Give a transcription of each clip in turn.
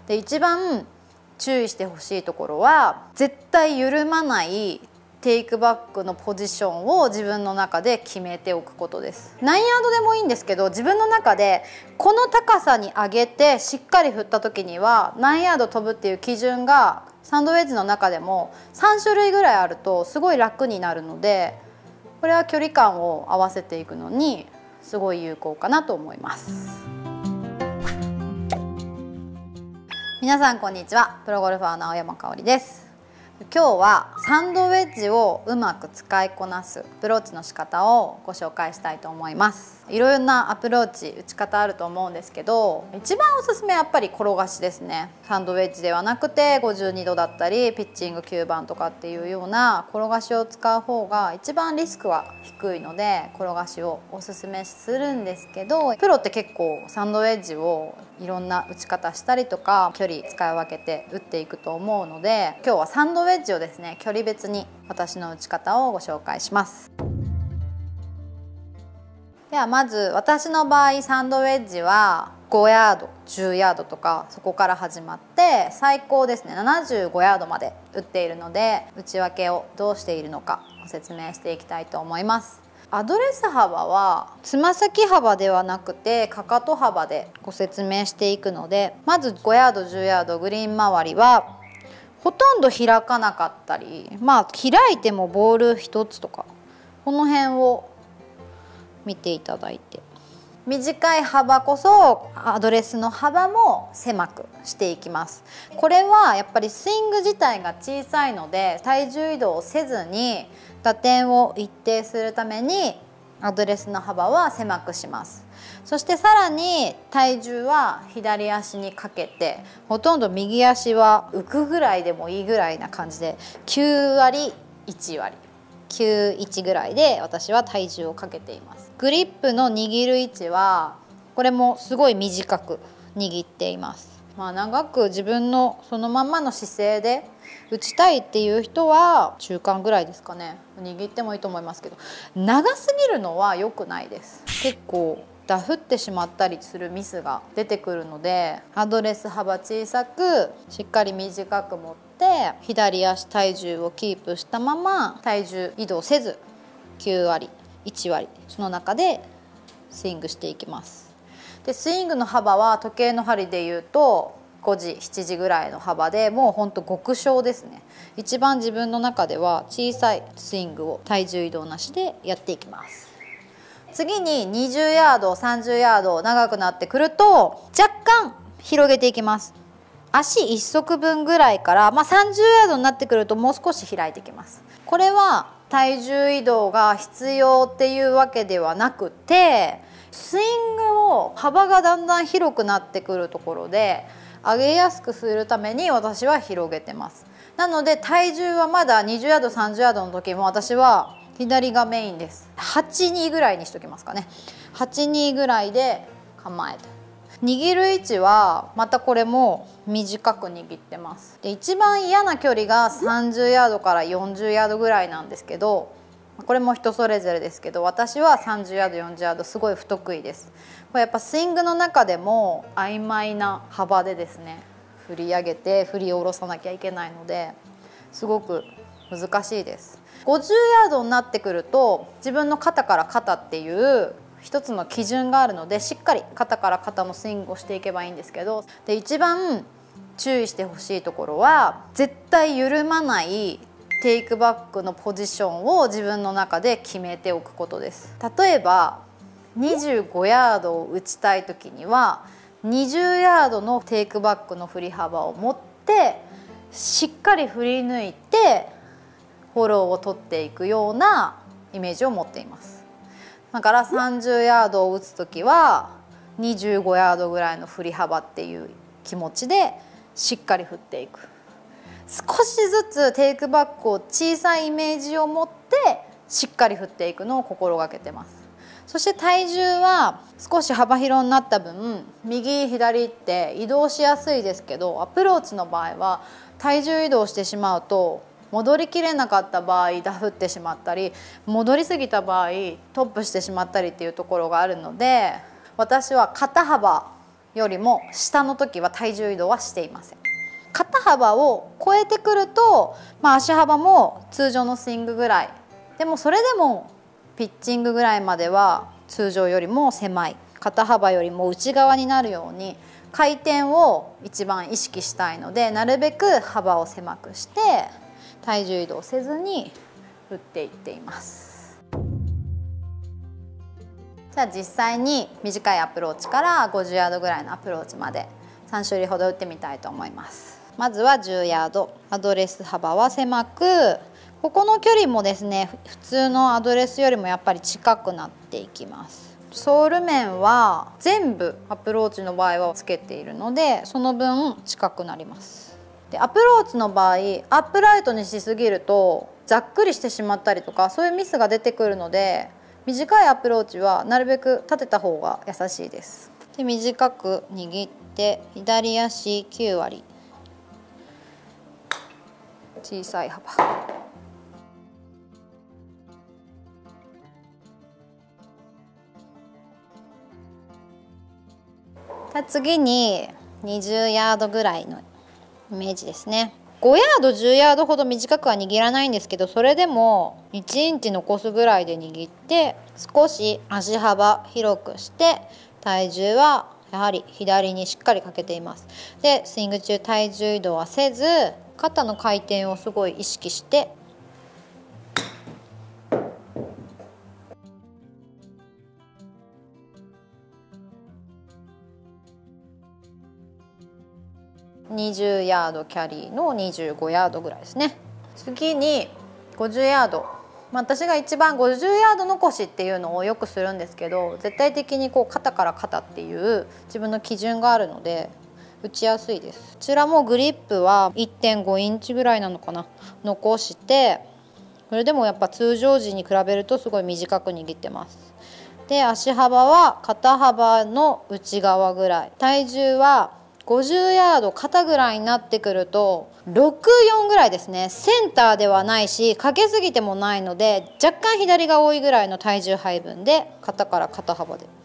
で一番注意してほしいところは絶対緩まないテイクバックのポジションを自分の中で決めておくことです。何ヤードでもいいんですけど、自分の中でこの高さに上げてしっかり振った時には何ヤード飛ぶっていう基準がサンドウェッジの中でも3種類ぐらいあるとすごい楽になるので、これは距離感を合わせていくのにすごい有効かなと思います。皆さんこんにちは。プロゴルファーの青山香織です。今日はサンドウェッジをうまく使いこなすアプローチの仕方をご紹介したいと思います。いろいろなアプローチ打ち方あると思うんですけど、一番おすすめはやっぱり転がしですね。サンドウェッジではなくて52度だったりピッチング9番とかっていうような転がしを使う方が一番リスクは低いので、転がしをおすすめするんですけど、プロって結構サンドウェッジをいろんな打ち方したりとか距離使い分けて打っていくと思うので、今日はサンドウェッジをですね、距離別に私の打ち方をご紹介します。ではまず私の場合サンドウェッジは5ヤード10ヤードとかそこから始まって最高ですね75ヤードまで打っているので、打ち分けをどうしているのかご説明していきたいと思います。アドレス幅はつま先幅ではなくてかかと幅でご説明していくので、まず5ヤード10ヤードグリーン周りはほとんど開かなかったり、開いてもボール1つとかこの辺を見ていただいて、短い幅こそアドレスの幅も狭くしていきます。これはやっぱりスイング自体が小さいので体重移動をせずに打点を一定するためにアドレスの幅は狭くします。そしてさらに体重は左足にかけて、ほとんど右足は浮くぐらいでもいいぐらいな感じで9割1割91ぐらいで私は体重をかけています。グリップの握る位置はこれもすごい短く握っています。長く自分のそのまんまの姿勢で打ちたいっていう人は中間ぐらいですかね、握ってもいいと思いますけど、長すぎるのは良くないです。結構ダフってしまったりするミスが出てくるので、アドレス幅小さくしっかり短く持って左足体重をキープしたまま体重移動せず9割1割その中でスイングしていきます。でスイングの幅は時計の針でいうと5時7時ぐらいの幅で、もうほんと極小ですね。一番自分の中では小さいスイングを体重移動なしでやっていきます。次に20ヤード30ヤード長くなってくると若干広げていきます。足1足分ぐらいから、30ヤードになってくるともう少し開いていきます。これは体重移動が必要っていうわけではなくて、スイングを幅がだんだん広くなってくるところで上げやすくするために私は広げてます。なので体重はまだ20ヤード30ヤードの時も私は左がメインです。82ぐらいにしときますかね。82ぐらいで構えて、握る位置はまたこれも短く握ってます。で一番嫌な距離が30ヤードから40ヤードぐらいなんですけど、これも人それぞれですけど私は30ヤード40ヤードすごい不得意です。これやっぱスイングの中でも曖昧な幅でですね、振り上げて振り下ろさなきゃいけないのですごく難しいです。50ヤードになってくると自分の肩から肩っていう一つの基準があるので、しっかり肩から肩のスイングをしていけばいいんですけど、で一番注意してほしいところは絶対緩まないテイクバックのポジションを自分の中で決めておくことです。例えば25ヤードを打ちたい時には20ヤードのテイクバックの振り幅を持ってしっかり振り抜いてフォローを取っていくようなイメージを持っています。だから30ヤードを打つ時は25ヤードぐらいの振り幅っていう気持ちでしっかり振っていく。少しずつテイクバックを小さいイメージを持ってしっかり振っていくのを心がけてます。そして体重は少し幅広になった分右左って移動しやすいですけど、アプローチの場合は体重移動してしまうと戻りきれなかった場合ダフってしまったり、戻りすぎた場合トップしてしまったりっていうところがあるので、私は肩幅よりも下の時は体重移動はしていません。肩幅を超えてくると、足幅も通常のスイングぐらいでも、それでもピッチングぐらいまでは通常よりも狭い、肩幅よりも内側になるように回転を一番意識したいので、なるべく幅を狭くして体重移動せずに打っていっています。じゃあ実際に短いアプローチから50ヤードぐらいのアプローチまで3種類ほど打ってみたいと思います。まずは10ヤード、アドレス幅は狭く、ここの距離もですね、普通のアドレスよりもやっぱり近くなっていきます。ソール面は全部アプローチの場合はつけているので、その分近くなります。でアプローチの場合、アップライトにしすぎるとざっくりしてしまったりとか、そういうミスが出てくるので、短いアプローチはなるべく立てた方が優しいです。で短く握って左足9割、小さい幅。次に20ヤードぐらいのイメージですね。5ヤード10ヤードほど短くは握らないんですけど、それでも1インチ残すぐらいで握って、少し足幅広くして体重はやはり左にしっかりかけています。でスイング中体重移動はせず、肩の回転をすごい意識して20ヤードキャリーの25ヤードぐらいですね。次に50ヤード、私が一番50ヤード残しっていうのをよくするんですけど、絶対的にこう肩から肩っていう自分の基準があるので打ちやすいです。こちらもグリップは 1.5 インチぐらいなのかな、残して、それでもやっぱ通常時に比べるとすごい短く握ってます。で足幅は肩幅の内側ぐらい、体重は50ヤード肩ぐらいになってくると64ぐらいですね。センターではないしかけすぎてもないので、若干左が多いぐらいの体重配分で肩から肩幅で。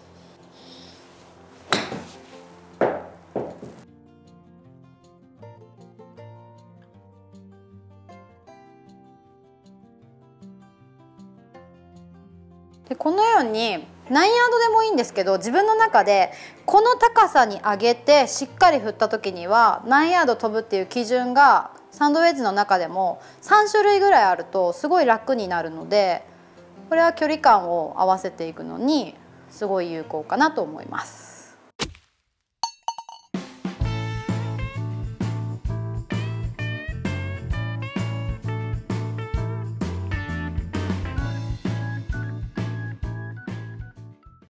でこのように何ヤードでもいいんですけど、自分の中でこの高さに上げてしっかり振った時には何ヤード飛ぶっていう基準がサンドウェッジの中でも3種類ぐらいあるとすごい楽になるので、これは距離感を合わせていくのにすごい有効かなと思います。